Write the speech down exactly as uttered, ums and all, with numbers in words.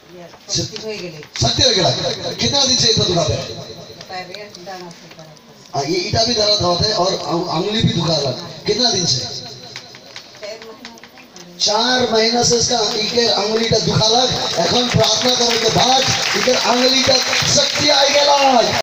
शक्ति हो गेले शक्ति हो गेला कितना दिन से इतना दुखाते हैं हाँ ये ईटा भी दर्द होता है और अंगुली भी दुखा रहा कितना दिन से चार महीना से इसका इकर अंगुली का दुखा लग এখন प्रार्थना करने के बाद इकर अंगुली का शक्ति आ गया